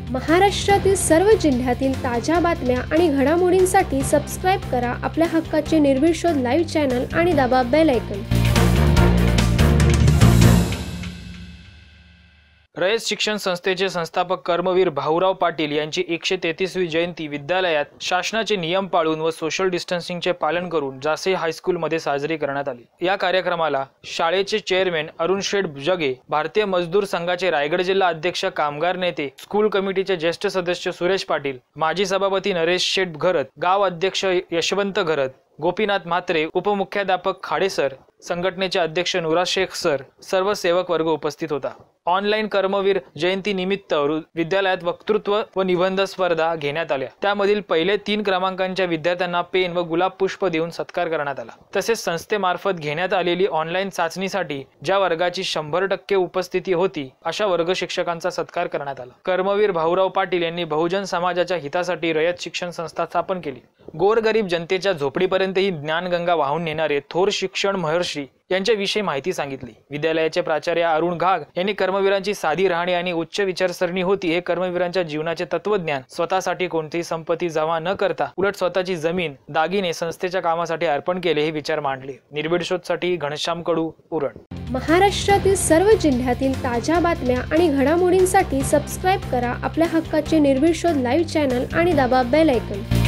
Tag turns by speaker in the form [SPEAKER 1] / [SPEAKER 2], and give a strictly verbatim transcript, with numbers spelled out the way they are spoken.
[SPEAKER 1] महाराष्ट्रातील सर्व जिल्ह्यातील ताज्या बातम्या आणि घडामोडींसाठी सबस्क्राईब करा आपल्या हक्काचे निर्भीड शोध लाईव्ह चॅनल आणि दाबा बेल आयकॉन।
[SPEAKER 2] रयत शिक्षण संस्थेचे संस्थापक कर्मवीर भाऊराव पाटील यांची एकशे तेहतीसवी जयंती विद्यालयात शासनाचे नियम पाळून व सोशल डिस्टन्सिंगचे पालन करून जासे हायस्कूलमध्ये साजरी करण्यात आली। या कार्यक्रमाला शाळेचे चेअरमॅन अरुण शेठ जगे, भारतीय मजदूर संघाचे रायगड जिल्हा अध्यक्ष, कामगार नेते, स्कूल कमिटीचे ज्येष्ठ सदस्य सुरेश पाटील, माजी सभापती नरेश शेठ घरत, गाव अध्यक्ष यशवंत घरत, गोपीनाथ म्हात्रे, उपमुख्याध्यापक खाडे सर, संघटनेचे अध्यक्ष नुरा शेख सर, सर्व सेवक वर्ग उपस्थित होता। ऑनलाईन कर्मवीर जयंती निमित्त विद्यालयात वक्तृत्व व निबंध स्पर्धा घेण्यात आल्या। त्यामधील पहिले तीन क्रमांकांच्या विद्यार्थ्यांना पेन व गुलाब पुष्प देऊन सत्कार करण्यात आला। तसेच संस्थेमार्फत घेण्यात आलेली ऑनलाईन चाचणीसाठी ज्या वर्गाची शंभर टक्के उपस्थिती होती अशा वर्ग शिक्षकांचा सत्कार करण्यात आला। कर्मवीर भाऊराव पाटील यांनी बहुजन समाजाच्या हितासाठी रयत शिक्षण संस्था स्थापन केली। गोरगरीब जनतेच्या झोपडीपर्यंत ही ज्ञानगंगा वाहून नेणारे थोर शिक्षण महर्षी यांच्याविषयी माहिती सांगितली। विद्यालयाचे प्राचार्य अरुण घाग यांनी कर्मवीरांची साधी राहणी आणि उच्च विचारसरणी होती हे कर्मवीरांच्या जीवनाचे तत्वज्ञान, स्वतःसाठी कोणतीही संपत्ती जमा न करता उलट स्वतःची जमीन दागिने संस्थेच्या कामासाठी अर्पण केले हे विचार मांडले। निर्भीड शोधसाठी घनश्याम कडू, उरण।
[SPEAKER 1] महाराष्ट्रातील सर्व जिल्ह्यातील ताज्या बातम्या आणि घडामोडींसाठी सबस्क्राईब करा आपल्या हक्काचे निर्भीड शोध लाईव्ह चॅनल आणि दाबा बेल आयकॉन।